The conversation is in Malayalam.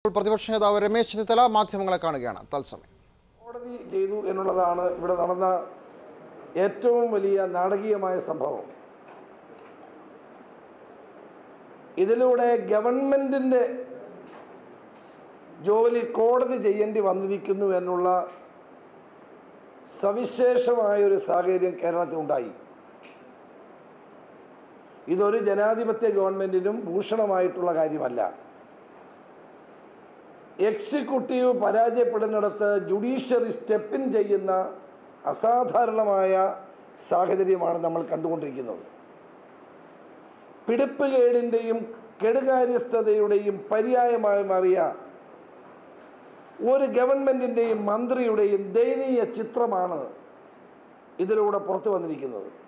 പ്രതിപക്ഷ നേതാവ് രമേശ് ചെന്നിത്തല മാധ്യമങ്ങളെ കാണുകയാണ് തത്സമയം. കോടതി ചെയ്തു എന്നുള്ളതാണ് ഇവിടെ നടന്ന ഏറ്റവും വലിയ നാടകീയമായ സംഭവം. ഇതിലൂടെ ഗവൺമെൻറ്റിൻ്റെ ജോലി കോടതി ചെയ്യേണ്ടി വന്നിരിക്കുന്നു എന്നുള്ള സവിശേഷമായൊരു സാഹചര്യം കേരളത്തിലുണ്ടായി. ഇതൊരു ജനാധിപത്യ ഗവൺമെൻറ്റിനും ഭൂഷണമായിട്ടുള്ള കാര്യമല്ല. എക്സിക്യൂട്ടീവ് പരാജയപ്പെടുന്നിടത്ത് ജുഡീഷ്യറി സ്റ്റെപ്പിൻ ചെയ്യുന്ന അസാധാരണമായ സാഹചര്യമാണ് നമ്മൾ കണ്ടുകൊണ്ടിരിക്കുന്നത്. പിടിപ്പുകേടിൻ്റെയും കെടുകാര്യസ്ഥതയുടെയും പര്യായമായി മാറിയ ഒരു ഗവൺമെൻറ്റിൻ്റെയും മന്ത്രിയുടെയും ദയനീയ ചിത്രമാണ് ഇതിലൂടെ പുറത്തു വന്നിരിക്കുന്നത്.